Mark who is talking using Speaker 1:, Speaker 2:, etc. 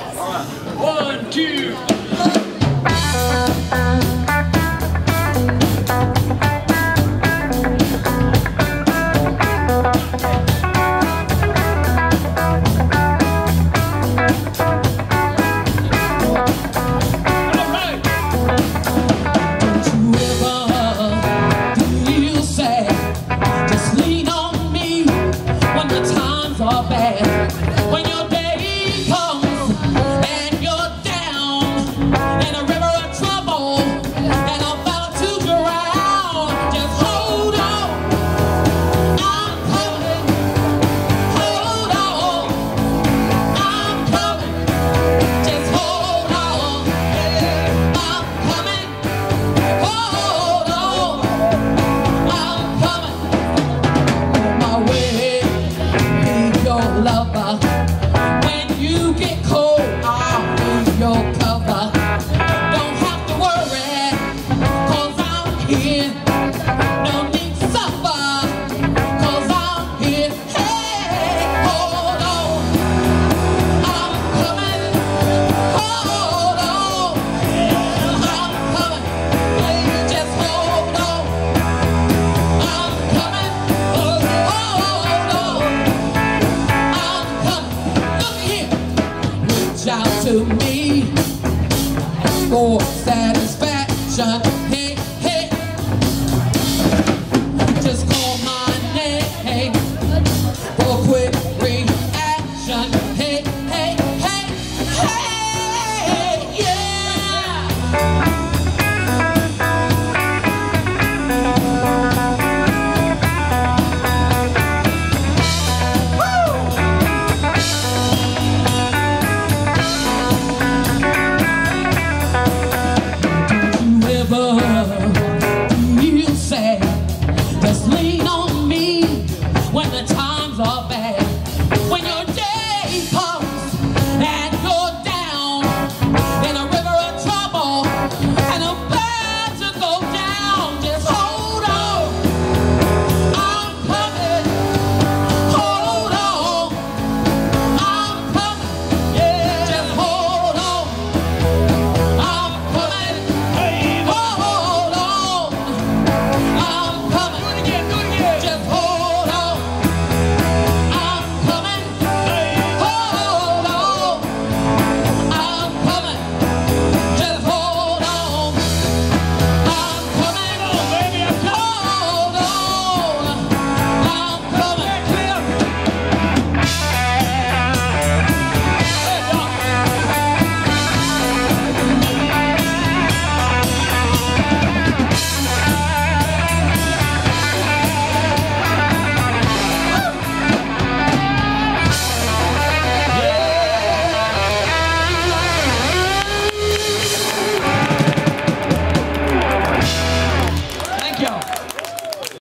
Speaker 1: One, two.
Speaker 2: When your day comes and you're down in a river of trouble and about to drown, just hold on, I'm coming. Hold on, I'm coming. Just hold on, I'm coming. Hold on, I'm coming. On my way. Your lover. When you get cold, I'll be your cover. Don't have to worry, 'cause I'm here. No need to suffer, 'cause I'm here. Hey, hold on, I'm coming. Hold on, I'm coming. Just hold on, I'm coming. Hold on. Reach out to me for satisfaction.